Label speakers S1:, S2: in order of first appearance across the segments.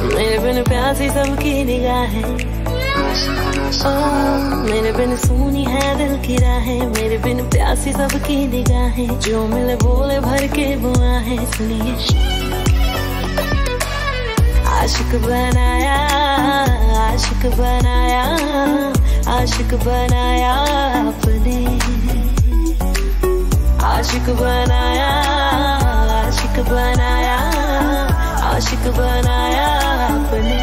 S1: मेरे बिन प्यासी सबकी निगाहें, मेरे बिन सुनी है दिल की राहें, मेरे बिन प्यासी सबकी निगाहें, जो मिले बोले भर के बुआ है। सुनिए आशिक बनाया, आशिक बनाया, आशिक बनाया आपने, आशिक बनाया, आशिक बनाया, आशिक बनाया आपने।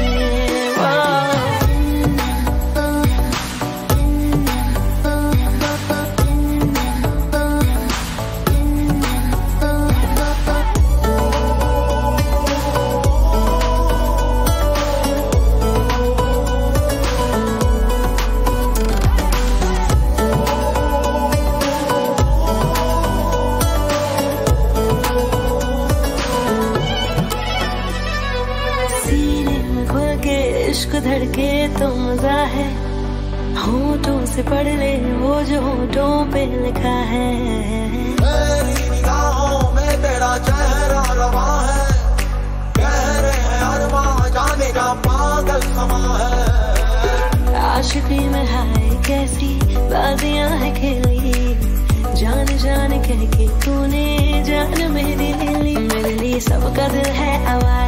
S1: इश्क धड़के तो मजा है, होठों से पढ़ ले वो जो होठों पे लिखा है।
S2: मेरी निगाहों में तेरा चेहरा रवा है, गहरे हैं अरमां जाने का पागल समा है।
S1: आशिकी में हाय कैसी बाजियां है खेली, जान जान कह के तूने जान मेरी ले ली। मेरे लिए सबका दिल है आवाज,